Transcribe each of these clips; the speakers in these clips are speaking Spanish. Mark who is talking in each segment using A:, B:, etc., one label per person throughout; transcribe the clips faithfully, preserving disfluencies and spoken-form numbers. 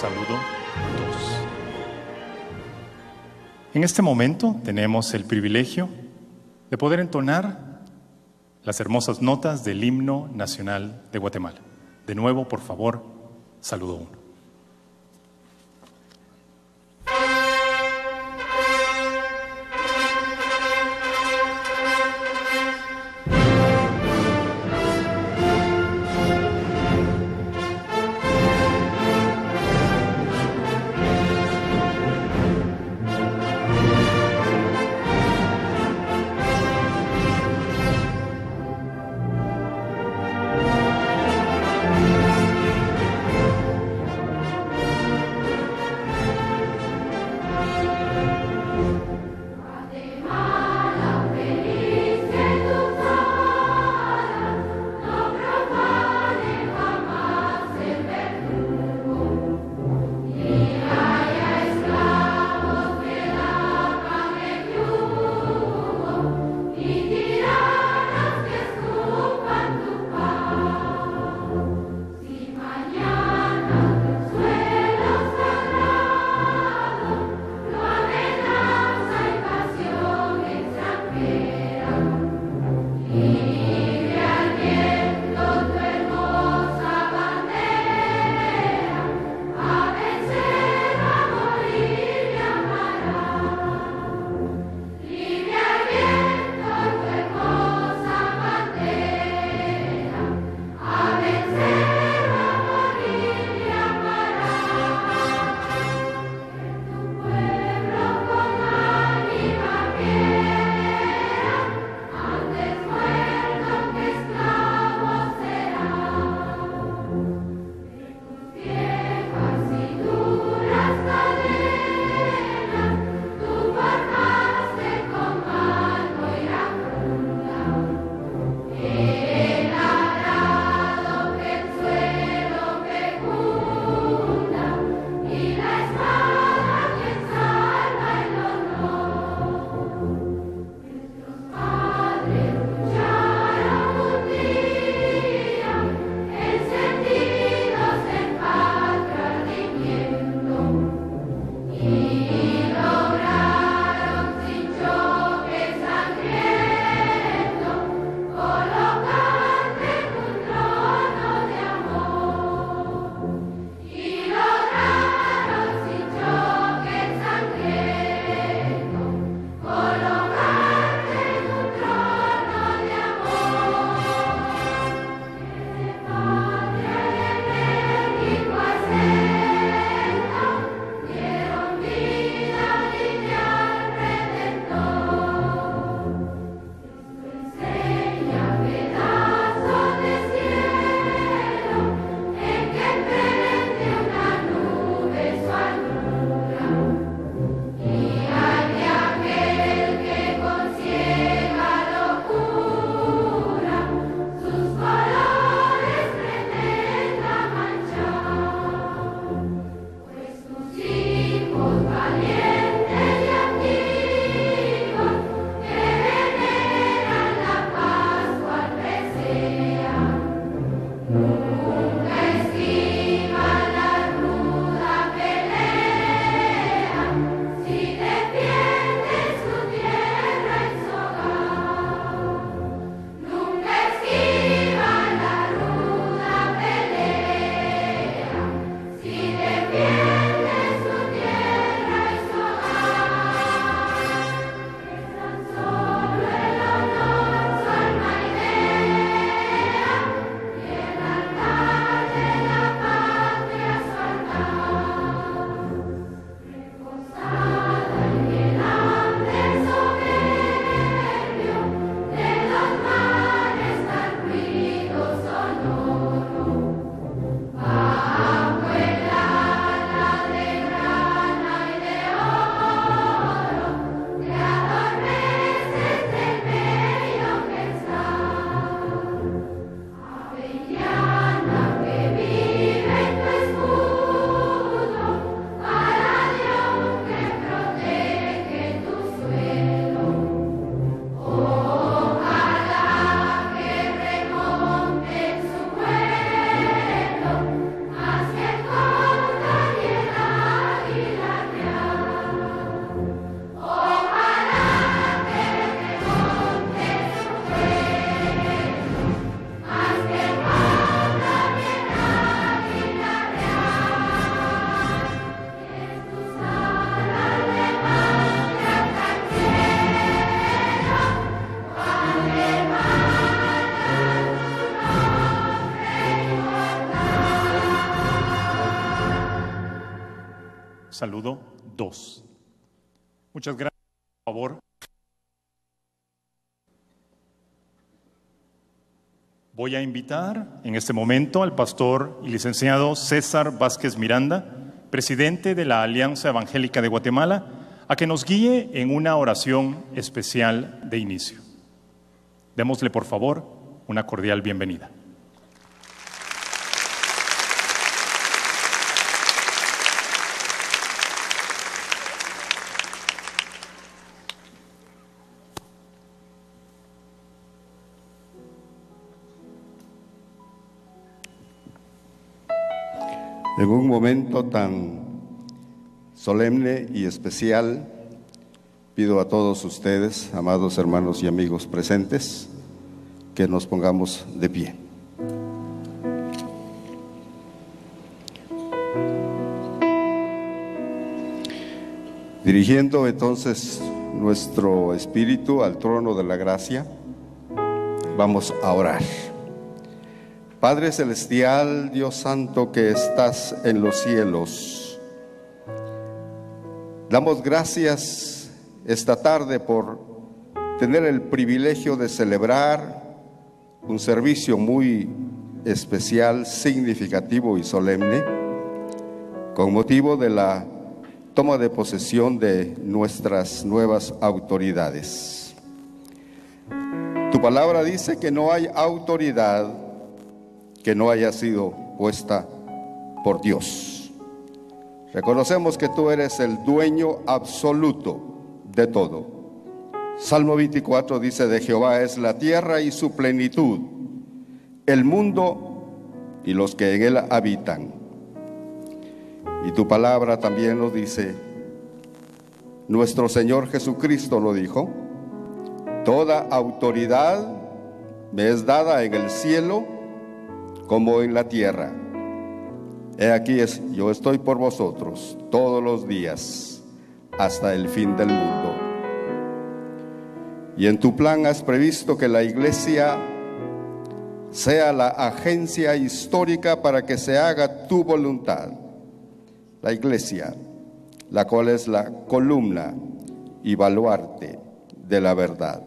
A: Saludo dos. En este momento tenemos el privilegio de poder entonar las hermosas notas del himno nacional de Guatemala. De nuevo, por favor, saludo uno. Saludo dos. Muchas gracias, por favor. Voy a invitar en este momento al pastor y licenciado César Vázquez Miranda, presidente de la Alianza Evangélica de Guatemala, a que nos guíe en una oración especial de inicio. Démosle, por favor, una cordial bienvenida.
B: En un momento tan solemne y especial, pido a todos ustedes, amados hermanos y amigos presentes, que nos pongamos de pie. Dirigiendo entonces nuestro espíritu al trono de la gracia, vamos a orar. Padre celestial, Dios santo que estás en los cielos, damos gracias esta tarde por tener el privilegio de celebrar un servicio muy especial, significativo y solemne, con motivo de la toma de posesión de nuestras nuevas autoridades. Tu palabra dice que no hay autoridad que no haya sido puesta por Dios. Reconocemos que tú eres el dueño absoluto de todo. Salmo veinticuatro dice: de Jehová es la tierra y su plenitud, el mundo y los que en él habitan. Y tu palabra también nos dice, nuestro Señor Jesucristo lo dijo: toda autoridad me es dada en el cielo como en la tierra. He aquí, es, yo estoy por vosotros todos los días hasta el fin del mundo. Y en tu plan has previsto que la iglesia sea la agencia histórica para que se haga tu voluntad. La iglesia, la cual es la columna y baluarte de la verdad.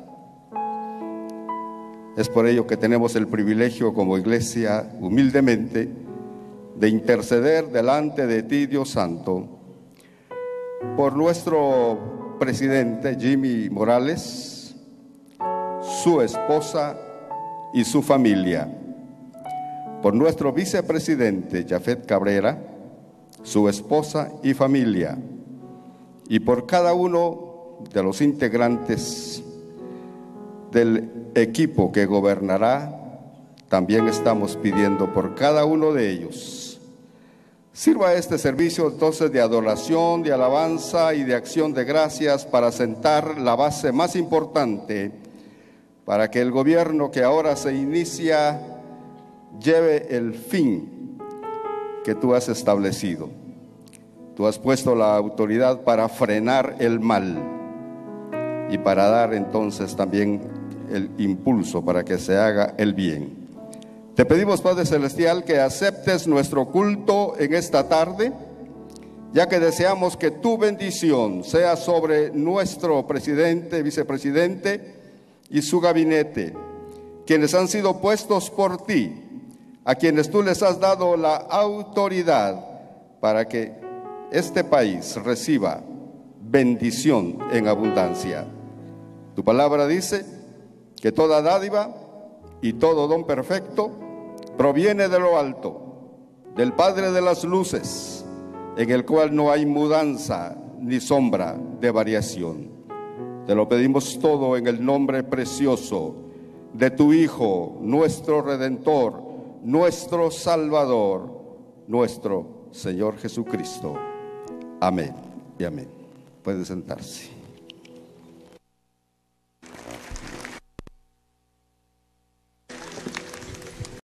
B: Es por ello que tenemos el privilegio como iglesia, humildemente, de interceder delante de ti, Dios Santo, por nuestro presidente Jimmy Morales, su esposa y su familia, por nuestro vicepresidente Jafet Cabrera, su esposa y familia, y por cada uno de los integrantes del equipo que gobernará. También estamos pidiendo por cada uno de ellos. Sirva este servicio entonces de adoración, de alabanza y de acción de gracias para sentar la base más importante para que el gobierno que ahora se inicia lleve el fin que tú has establecido. Tú has puesto la autoridad para frenar el mal y para dar entonces también el impulso para que se haga el bien. Te pedimos, Padre Celestial, que aceptes nuestro culto en esta tarde, ya que deseamos que tu bendición sea sobre nuestro presidente, vicepresidente y su gabinete, quienes han sido puestos por ti, a quienes tú les has dado la autoridad para que este país reciba bendición en abundancia. Tu palabra dice que toda dádiva y todo don perfecto proviene de lo alto, del Padre de las luces, en el cual no hay mudanza ni sombra de variación. Te lo pedimos todo en el nombre precioso de tu Hijo, nuestro Redentor, nuestro Salvador, nuestro Señor Jesucristo. Amén y amén. Puede sentarse.